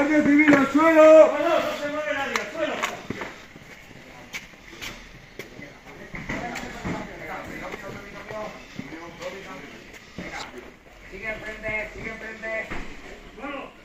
Guardia Civil al suelo. No se mueve nadie, al suelo. Sigue enfrente, sigue enfrente. Bueno.